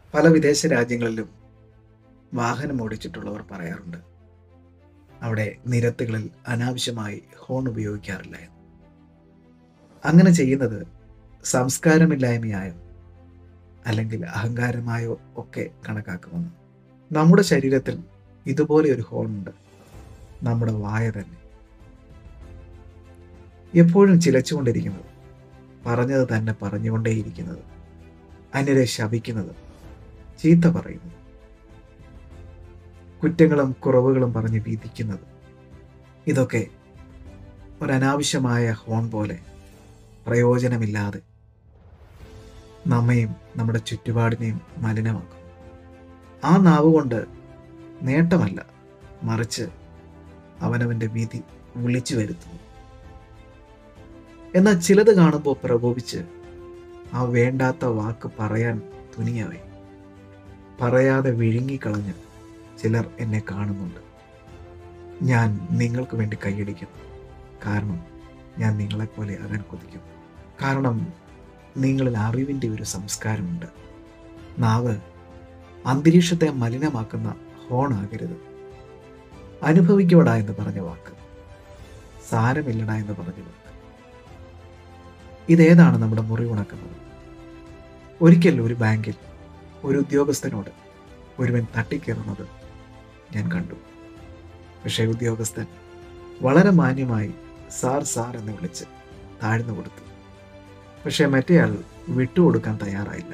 പല വിദേശ രാജ്യങ്ങളിലും വാഹനം ഓടിച്ചിട്ടുള്ളവർ പറയാറുണ്ട്, അവിടെ നിരത്തുകളിൽ അനാവശ്യമായി ഹോൺ ഉപയോഗിക്കാറില്ല എന്ന്. അങ്ങനെ ചെയ്യുന്നത് സംസ്കാരമില്ലായ്മയായോ അല്ലെങ്കിൽ അഹങ്കാരമായോ ഒക്കെ കണക്കാക്കുമെന്ന്. നമ്മുടെ ശരീരത്തിൽ ഇതുപോലെ ഒരു ഹോൺ ഉണ്ട്, നമ്മുടെ വായ തന്നെ. എപ്പോഴും ചിലച്ചുകൊണ്ടിരിക്കുന്നത്, പറഞ്ഞത് തന്നെ പറഞ്ഞുകൊണ്ടേയിരിക്കുന്നത്, അന്യരെ ശപിക്കുന്നത്, ചീത്ത പറയുന്നത്, കുറ്റങ്ങളും കുറവുകളും പറഞ്ഞ് വിധിക്കുന്നത്, ഇതൊക്കെ ഒരനാവശ്യമായ ഹോൺ പോലെ പ്രയോജനമില്ലാതെ നമ്മയും നമ്മുടെ ചുറ്റുപാടിനെയും മലിനമാക്കും. ആ നാവ് കൊണ്ട് നേട്ടമല്ല, മറിച്ച് അവനവൻ്റെ വിധി വിളിച്ചു വരുത്തുന്നു. എന്നാൽ ചിലത് കാണുമ്പോൾ പ്രകോപിച്ച് ആ വേണ്ടാത്ത വാക്ക് പറയാൻ തുനിയവേ, പറയാതെ വിഴുങ്ങിക്കളഞ്ഞ് ചിലർ എന്നെ കാണുന്നുണ്ട്. ഞാൻ നിങ്ങൾക്ക് വേണ്ടി കൈയടിക്കും, കാരണം ഞാൻ നിങ്ങളെപ്പോലെ ആകാൻ കൊതിക്കും. കാരണം നിങ്ങളിൽ അറിവിൻ്റെ ഒരു സംസ്കാരമുണ്ട്. നാവ് അന്തരീക്ഷത്തെ മലിനമാക്കുന്ന ഹോണാകരുത്. അനുഭവിക്കപ്പെടാ എന്ന് പറഞ്ഞ വാക്ക്, സാരമില്ലടാ എന്ന് പറഞ്ഞ വാക്ക്, ഇതേതാണ് നമ്മുടെ മുറിവുണക്കുന്നത്? ഒരിക്കൽ ഒരു ബാങ്കിൽ ഒരു ഉദ്യോഗസ്ഥനോട് ഒരുവൻ തട്ടിക്കയറുന്നത് ഞാൻ കണ്ടു. പക്ഷേ ഉദ്യോഗസ്ഥൻ വളരെ മാന്യമായി സാർ സാർ എന്ന് വിളിച്ച് താഴ്ന്നു കൊടുത്തു. പക്ഷേ മറ്റേയാൾ വിട്ടുകൊടുക്കാൻ തയ്യാറായില്ല.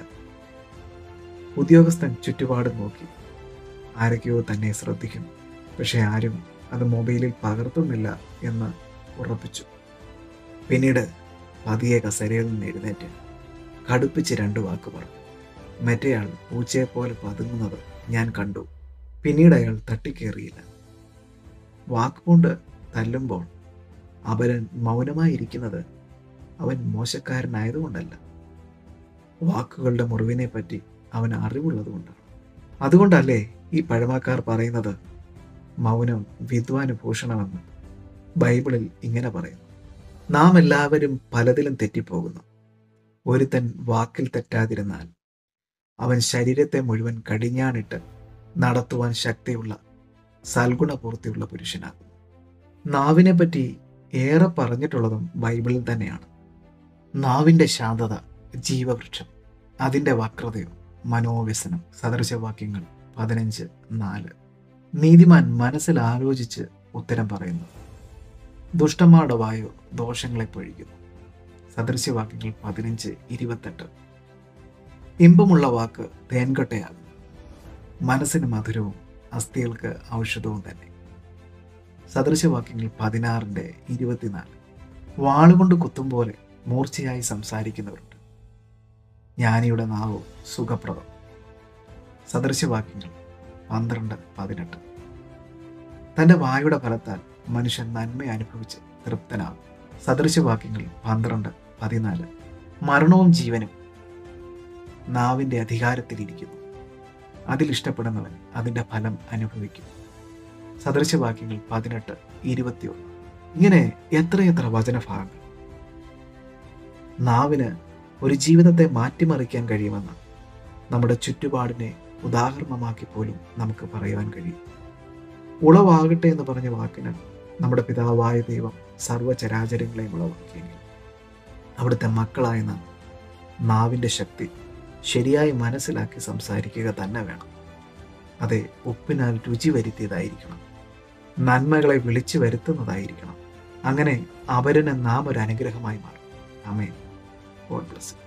ഉദ്യോഗസ്ഥൻ ചുറ്റുപാടും നോക്കി. ആരൊക്കെയോ തന്നെ ശ്രദ്ധിക്കുന്നു, പക്ഷെ ആരും അത് മൊബൈലിൽ പകർത്തുന്നില്ല എന്ന് ഉറപ്പിച്ചു. പിന്നീട് പതിയെ കസേരയിൽ നിന്ന് എഴുന്നേറ്റ് കടുപ്പിച്ച് 2 വാക്ക് പറഞ്ഞു. മറ്റേയാൾ പൂച്ചയെപ്പോലെ പതുങ്ങുന്നത് ഞാൻ കണ്ടു. പിന്നീട് അയാൾ തട്ടിക്കേറിയില്ല. വാക്കുകൊണ്ട് തല്ലുമ്പോൾ അവൻ മൗനമായിരിക്കുന്നത് അവൻ മോശക്കാരനായതുകൊണ്ടല്ല, വാക്കുകളുടെ മുറിവിനെ പറ്റി അവന് അറിവുള്ളത് കൊണ്ടാണ്. അതുകൊണ്ടല്ലേ ഈ പഴമക്കാർ പറയുന്നത് മൗനം വിദ്വാനുഭൂഷണമെന്ന്. ബൈബിളിൽ ഇങ്ങനെ പറയുന്നു, നാം എല്ലാവരും പലതിലും തെറ്റിപ്പോകുന്നു. ഒരുത്തൻ വാക്കിൽ തെറ്റാതിരുന്നാൽ അവൻ ശരീരത്തെ മുഴുവൻ കടിഞ്ഞാണിട്ട് നടത്തുവാൻ ശക്തിയുള്ള സൽഗുണപൂർത്തിയുള്ള പുരുഷനാകും. നാവിനെ പറ്റി ഏറെ പറഞ്ഞിട്ടുള്ളതും ബൈബിളിൽ തന്നെയാണ്. നാവിൻ്റെ ശാന്തത ജീവവൃക്ഷം, അതിൻ്റെ വക്രതയോ മനോവ്യസനം. സദൃശവാക്യങ്ങൾ 15:4. നീതിമാൻ മനസ്സിൽ ആലോചിച്ച് ഉത്തരം പറയുന്നു, ദുഷ്ടന്മാരുടെ വായോ ദോഷങ്ങളെ പൊഴിക്കുന്നു. സദൃശവാക്യങ്ങൾ 15:28. ഇമ്പമുള്ള വാക്ക് തേൻകട്ടയാകും, മനസ്സിന് മധുരവും അസ്ഥികൾക്ക് ഔഷധവും തന്നെ. സദൃശവാക്യങ്ങൾ 16:24. വാളുകൊണ്ട് കുത്തും പോലെ മൂർച്ചയായി സംസാരിക്കുന്നവരുണ്ട്, ജ്ഞാനിയുടെ നാവോ സുഖപ്രദം. സദൃശവാക്യങ്ങൾ 12:18. തൻ്റെ വായുടെ ഫലത്താൽ മനുഷ്യൻ നന്മ അനുഭവിച്ച് തൃപ്തനാകും. സദൃശവാക്യങ്ങൾ 12:14. മരണവും ജീവനും നാവിൻ്റെ അധികാരത്തിലിരിക്കുന്നു, അതിലിഷ്ടപ്പെടുന്നവൻ അതിൻ്റെ ഫലം അനുഭവിക്കും. സദൃശവാക്യങ്ങൾ 18:21. ഇങ്ങനെ എത്രയെത്ര വചനഭാഗങ്ങൾ. നാവിന് ഒരു ജീവിതത്തെ മാറ്റിമറിക്കാൻ കഴിയുമെന്ന് നമ്മുടെ ചുറ്റുപാടിനെ ഉദാഹരണമാക്കി പോലും നമുക്ക് പറയുവാൻ കഴിയും. ഉളവാകട്ടെ എന്ന് പറഞ്ഞ വാക്കിന് നമ്മുടെ പിതാവായ ദൈവം സർവ്വചരാചരങ്ങളെയും ഉളവാക്കിയെങ്കിൽ അവിടുത്തെ മക്കളായ നാം നാവിൻ്റെ ശക്തി ശരിയായി മനസ്സിലാക്കി സംസാരിക്കുക തന്നെ വേണം. അതെ, ഉപ്പിനാൽ രുചി വരുത്തിയതായിരിക്കണം, നന്മകളെ വിളിച്ചു വരുത്തുന്നതായിരിക്കണം. അങ്ങനെ അവരന് നാം ഒരു അനുഗ്രഹമായി മാറും. ആമേൻ. God bless.